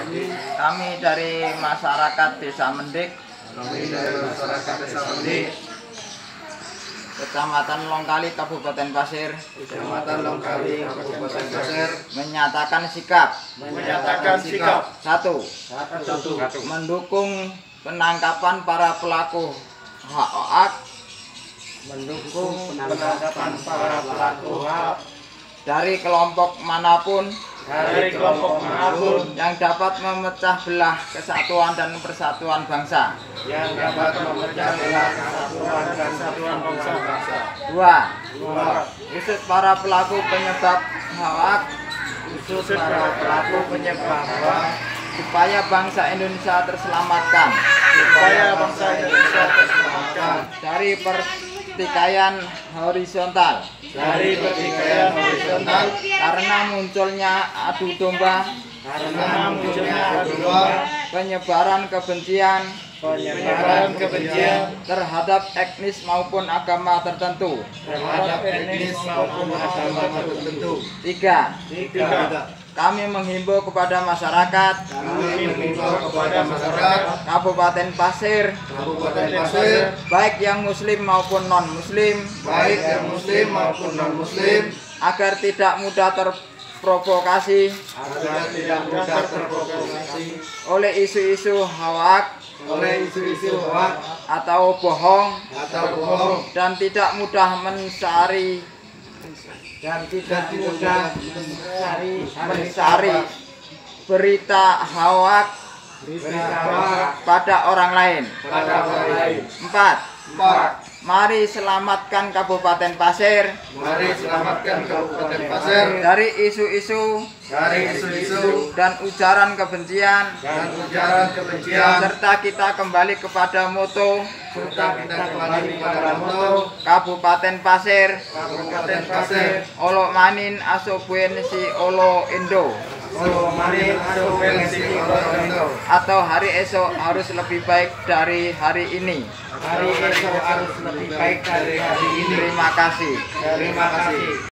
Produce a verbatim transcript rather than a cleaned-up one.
Kami dari masyarakat Desa Mendik, Kami dari masyarakat Desa Mendik, Kecamatan Longkali, Kabupaten Pasir, Kecamatan Longkali, Kabupaten Pasir, menyatakan sikap menyatakan sikap satu, satu, mendukung penangkapan para pelaku H O A K mendukung penangkapan para pelaku H A K dari kelompok manapun dari kelompok manapun yang dapat memecah belah kesatuan dan persatuan bangsa. yang dapat memecah belah kesatuan dan persatuan bangsa. Dua, Dua, usut para pelaku penyebab H O A K usut para pelaku penyebab H O A K supaya bangsa Indonesia terselamatkan supaya bangsa Indonesia terselamatkan dari pertikaian horizontal, dari pertikaian horizontal karena munculnya adu domba, karena munculnya adu domba, penyebaran kebencian penyebaran kebencian terhadap etnis maupun agama tertentu. terhadap etnis maupun agama tertentu. Tiga, Tiga, kami menghimbau kepada masyarakat kami mengimbau kepada masyarakat Kabupaten Pasir, Kabupaten Pasir, baik yang muslim maupun non muslim, baik yang muslim maupun non muslim, agar tidak mudah terprovokasi agar tidak mudah terprovokasi oleh isu-isu hoak oleh isu-isu hoak atau bohong atau bohong dan tidak mudah mensari dan tidak mudah mencari mensari berita hoak berita hoak pada orang lain. pada orang lain. Empat, Empat, mari selamatkan Kabupaten Pasir mari selamatkan Kabupaten Pasir dari isu-isu dari isu-isu dan ujaran kebencian, dan ujaran kebencian, serta kita kembali kepada moto serta kita kembali pada moto Kabupaten Pasir, Kabupaten Pasir, Olo Manin Asobuen si Olo Indo, Solo Manin Asopensi Orondo. atau hari esok harus lebih baik dari hari ini. Hari esok harus lebih baik dari hari ini. Terima kasih. Terima kasih.